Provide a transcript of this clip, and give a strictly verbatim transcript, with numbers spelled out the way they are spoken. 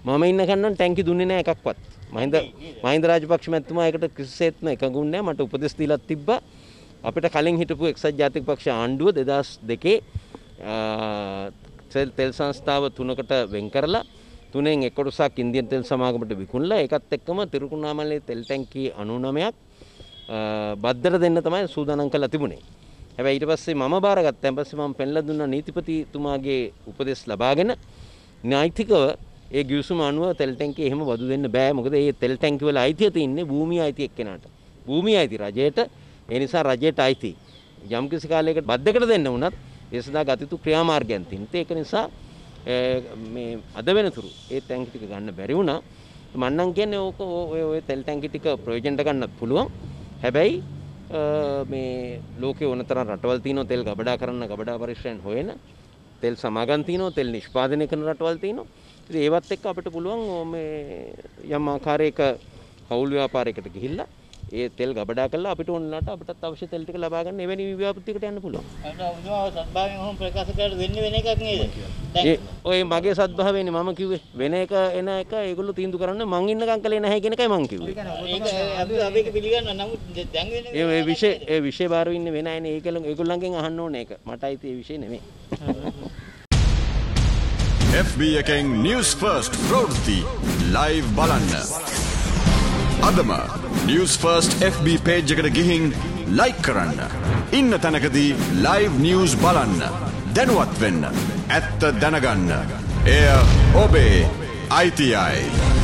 මම ඉන්න කන්නම් ටැංකි දුන්නේ නැහැ එකක්වත්. මහින්ද මහින්ද රාජපක්ෂ මැතිතුමා ඒකට කිසිසේත්ම එකඟුන්නේ නැහැ. මට උපදෙස් දීලා තිබ්බා. අපිට කලින් හිටපු එක්සත් ජාතික පක්ෂ ආණ්ඩුව දෙදාස් දෙකේ තෙල් සංස්ථාව තුනකට වෙන් කරලා තුනෙන් එක කොටසක් ඉන්දියන් තෙල් සමාගමට විකුණලා ඒකත් එක්කම තිරුකුණාමලේ තෙල් ටැංකි අනූනවයක් බද්දට දෙන්න තමයි සූදානම් කරලා තිබුණේ. හැබැයි ඊට පස්සේ මම බාරගත්තා. ඊට පස්සේ මම පෙන්ලා දුන්නා නීතිපතිතුමාගේ උපදෙස් ලබාගෙන නෛතිකව ඒ ගිවිසුම අනුව තෙල් ටැංකිය එහෙම වදු දෙන්න බෑ. මොකද මේ තෙල් ටැංකි වල අයිතිය තියෙන්නේ භූමිය අයිති එක්කෙනාට. භූමිය අයිති රජයට. ඒ නිසා රජයට අයිති. යම් කිසි කාලයකට බද්දකට දෙන්න වුණත් ඒ සඳහා ගතිතු ක්‍රියාමාර්ගයන් තියෙනවා. ඒක නිසා මේ අද වෙනතුරු ඒ ටැංකි ටික ගන්න බැරි වුණා. මම නම් කියන්නේ ඕක ඔය ඔය තෙල් ටැංකි ටික ප්‍රයෝජනට ගන්නත් පුළුවන්. හැබැයි මේ ලෝකේ ඕනතරම් රටවල් තියෙනවා තෙල් ගබඩා කරන්න ගබඩා පරිශ්‍රයන් හොයන තෙල් සමාගම් තියෙනවා තෙල් නිෂ්පාදනය කරන රටවල් තියෙනවා. ඉතින් ඒවත් එක්ක අපිට පුළුවන් මේ යම් ආකාරයක හවුල් ව්‍යාපාරයකට ගිහිල්ලා ඒ තෙල් ගබඩා කරලා අපිට ඕනලාට අපිටත් අවශ්‍ය තෙල් ටික ලබා ගන්න එවැනි ව්‍යාපෘතියකට යන්න පුළුවන්. අන්න උදේව සත්භාවයෙන් ඔහොම ප්‍රකාශ කරලා වෙන්නේ වෙන එකක් නේද? ඒ ඔය මගේ සත්භාවයනේ මම කිව්වේ. වෙන එක එන එක ඒගොල්ලෝ තීන්දුව කරන්නේ මං ඉන්නකම් කලේ නැහැ කියන එකයි මං කිව්වේ. ඒක අපි අපි ඒක පිළිගන්නවා. නමුත් දැන් වෙන ඒ ඒ විෂය ඒ විෂය බාරව ඉන්නේ වෙන අයනේ. ඒගොල්ලෝ ඒගොල්ලන්ගෙන් අහන්න ඕනේ ඒක. මට අයිති ඒ විෂය නෙමෙයි. F B එකෙන් News First ප්‍රවෘත්ති live බලන්න. අදම News First F B page එකට ගිහින් like කරන්න. ඉන්න තැනකදී live news බලන්න. දැනුවත් වෙන්න. ඇත්ත දැනගන්න. එය ඔබේ I T I.